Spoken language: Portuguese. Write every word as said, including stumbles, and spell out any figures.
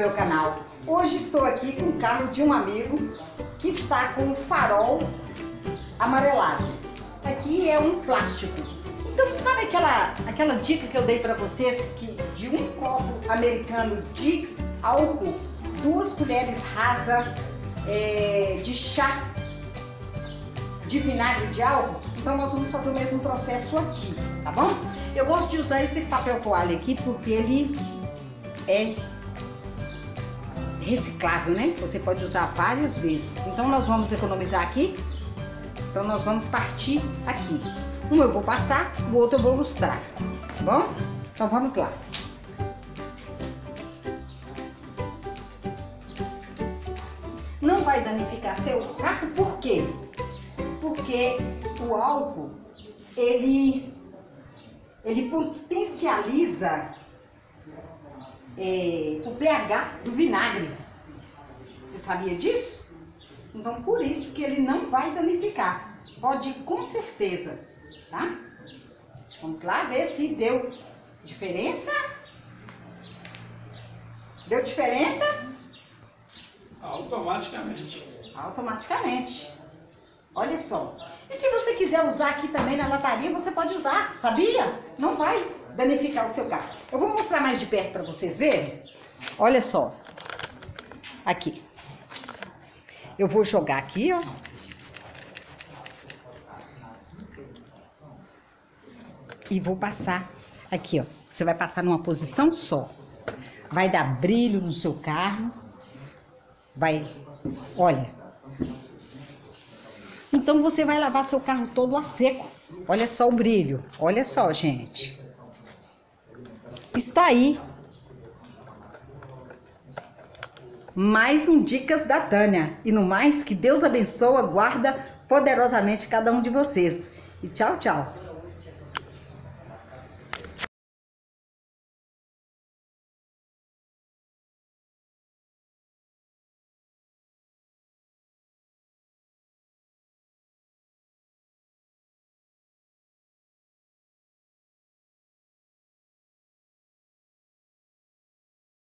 meu canal. Hoje estou aqui com o carro de um amigo que está com o farol amarelado. Aqui é um plástico. Então sabe aquela, aquela dica que eu dei para vocês que de um copo americano de álcool, duas colheres rasas é, de chá de vinagre de álcool? Então nós vamos fazer o mesmo processo aqui, tá bom? Eu gosto de usar esse papel toalha aqui porque ele é reciclável, né? Você pode usar várias vezes. Então nós vamos economizar aqui. Então nós vamos partir aqui. Um eu vou passar, o outro eu vou lustrar, tá bom? Então vamos lá. Não vai danificar seu carro, por quê? Porque o álcool, ele, ele potencializa é, o pH do vinagre. Você sabia disso? Então, por isso que ele não vai danificar. Pode ir com certeza, tá? Vamos lá ver se deu diferença. Deu diferença? Automaticamente. Automaticamente. Olha só. E se você quiser usar aqui também na lataria, você pode usar, sabia? Não vai danificar o seu carro. Eu vou mostrar mais de perto para vocês verem. Olha só. Aqui. Eu vou jogar aqui, ó. E vou passar aqui, ó. Você vai passar numa posição só. Vai dar brilho no seu carro. Vai, olha. Então você vai lavar seu carro todo a seco. Olha só o brilho. Olha só, gente. Está aí mais um Dicas da Tânia. E no mais, que Deus abençoe, guarda poderosamente cada um de vocês. E tchau, tchau.